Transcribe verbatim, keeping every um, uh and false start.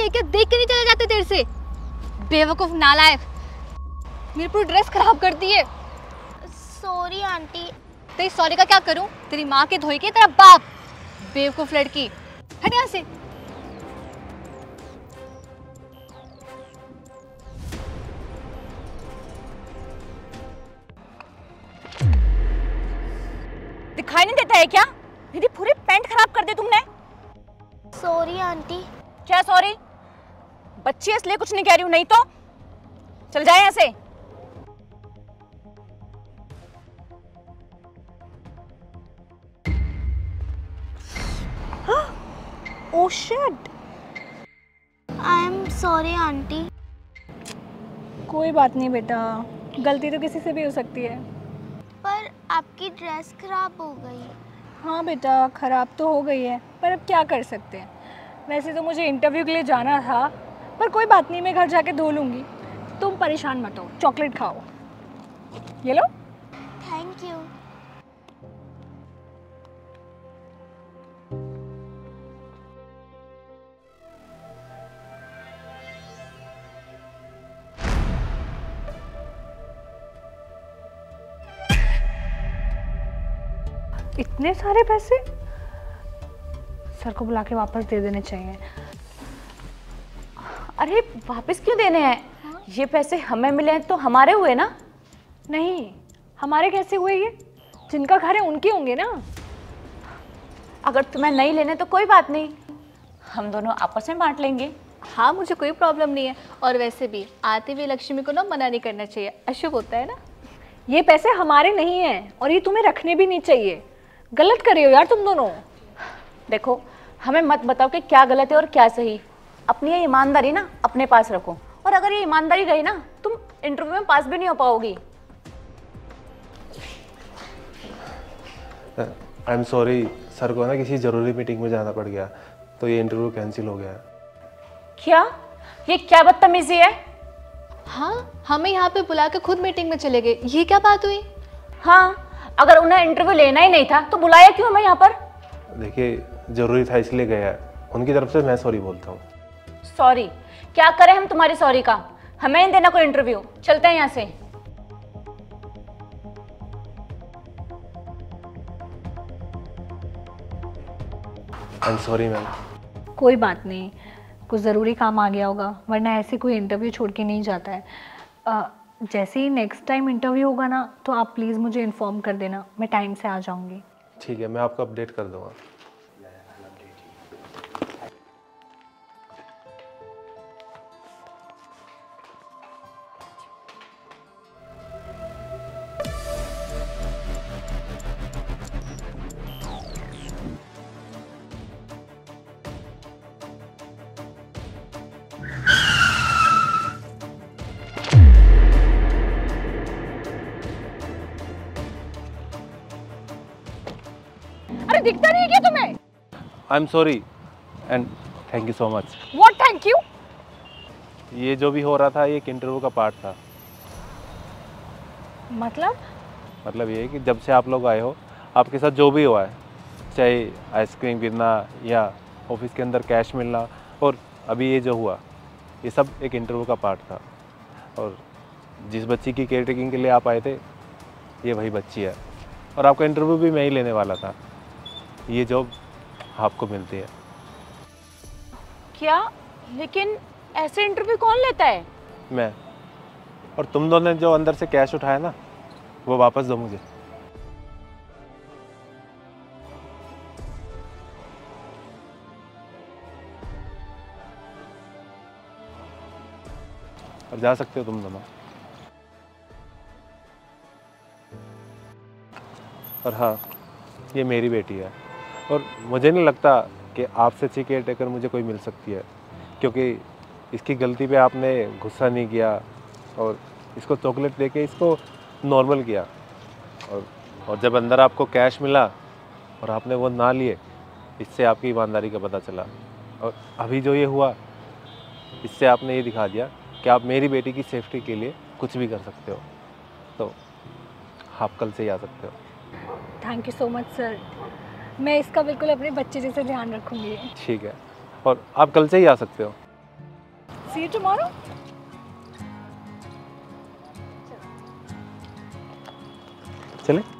क्या देख के नहीं चले जाते देर से? बेवकूफ नालायक, मेरी पूरी ड्रेस खराब कर दी है। Sorry aunty. तेरी सॉरी का क्या करूं? तेरी माँ के धोई के तेरा बाप। बेवकूफ लड़की, हट यहाँ से। दिखाई नहीं देता है क्या? मेरी पूरी पैंट खराब कर दी तुमने। Sorry aunty. क्या सॉरी? बच्ची है इसलिए कुछ नहीं कह रही हूँ, नहीं तो चल जाए यहाँ से। Oh shit. I am sorry aunty. कोई बात नहीं बेटा, गलती तो किसी से भी हो सकती है। पर आपकी ड्रेस खराब हो गई। हाँ बेटा, ख़राब तो हो गई है, पर अब क्या कर सकते हैं। वैसे तो मुझे इंटरव्यू के लिए जाना था, पर कोई बात नहीं, मैं घर जाके धो लूँगी। तुम परेशान मत हो, चॉकलेट खाओ। ये लो। Thank you. इतने सारे पैसे सर को बुला के वापस दे देने चाहिए। अरे वापस क्यों देने हैं? हाँ? ये पैसे हमें मिले हैं तो हमारे हुए ना? नहीं, हमारे कैसे हुए? ये जिनका घर है उनके होंगे ना। अगर तुम्हें नहीं लेने तो कोई बात नहीं, हम दोनों आपस में बांट लेंगे। हाँ, मुझे कोई प्रॉब्लम नहीं है। और वैसे भी आती हुई लक्ष्मी को ना मना नहीं करना चाहिए, अशुभ होता है ना। ये पैसे हमारे नहीं हैं और ये तुम्हें रखने भी नहीं चाहिए। गलत कर रही हो यार तुम दोनों। देखो, हमें मत बताओ कि क्या गलत है और क्या सही। अपनी ये ईमानदारी ना अपने पास रखो, और अगर ये ईमानदारी रही ना, तुम इंटरव्यू में पास भी नहीं हो पाओगी। आई एम सॉरी, सर को ना किसी ज़रूरी मीटिंग में जाना पड़ गया, तो ये इंटरव्यू कैंसिल हो गया। क्या? ये क्या बदतमीजी है? हाँ, हमें यहाँ पे बुला के खुद मीटिंग में चले गए, ये क्या बात हुई? हाँ, अगर उन्हें इंटरव्यू लेना ही नहीं था तो बुलाया क्यों हमें यहाँ पर? देखिए, ज़रूरी था इसलिए गया, उनकी तरफ से मैं सॉरी बोलता हूँ। सॉरी? क्या करें हम तुम्हारी सॉरी का? हमें नहीं देना कोई इंटरव्यू, चलते हैं यहाँ से। I am sorry ma'am. कोई बात नहीं, कुछ ज़रूरी काम आ गया होगा, वरना ऐसे कोई इंटरव्यू छोड़ के नहीं जाता है। आ, जैसे ही नेक्स्ट टाइम इंटरव्यू होगा ना, तो आप प्लीज़ मुझे इन्फॉर्म कर देना, मैं टाइम से आ जाऊंगी। ठीक है, मैं आपको अपडेट कर दूंगा। अरे दिखता नहीं है क्या तुम्हें? I am sorry and thank you so much. What thank you? ये जो भी हो रहा था ये एक इंटरव्यू का पार्ट था। मतलब? मतलब ये है कि जब से आप लोग आए हो, आपके साथ जो भी हुआ है, चाहे आइसक्रीम गिरना या ऑफिस के अंदर कैश मिलना, और अभी ये जो हुआ, ये सब एक इंटरव्यू का पार्ट था। और जिस बच्ची की केयर टेकिंग के लिए आप आए थे, ये वही बच्ची है, और आपका इंटरव्यू भी मैं ही लेने वाला था। ये जॉब आपको मिलती है। क्या? लेकिन ऐसे इंटरव्यू कौन लेता है? मैं। और तुम दोनों ने जो अंदर से कैश उठाया ना, वो वापस दो मुझे। अब जा सकते हो तुम दोनों। और हाँ, ये मेरी बेटी है, और मुझे नहीं लगता कि आपसे अच्छी केयर टेकर मुझे कोई मिल सकती है, क्योंकि इसकी गलती पे आपने गुस्सा नहीं किया और इसको चॉकलेट देके इसको नॉर्मल किया। और और जब अंदर आपको कैश मिला और आपने वो ना लिए, इससे आपकी ईमानदारी का पता चला। और अभी जो ये हुआ, इससे आपने ये दिखा दिया कि आप मेरी बेटी की सेफ्टी के लिए कुछ भी कर सकते हो। तो आप कल से ही आ सकते हो। Thank you so much sir, मैं इसका बिल्कुल अपने बच्चे जैसे ध्यान रखूंगी। ठीक है, और आप कल से ही आ सकते हो। See you tomorrow. चले।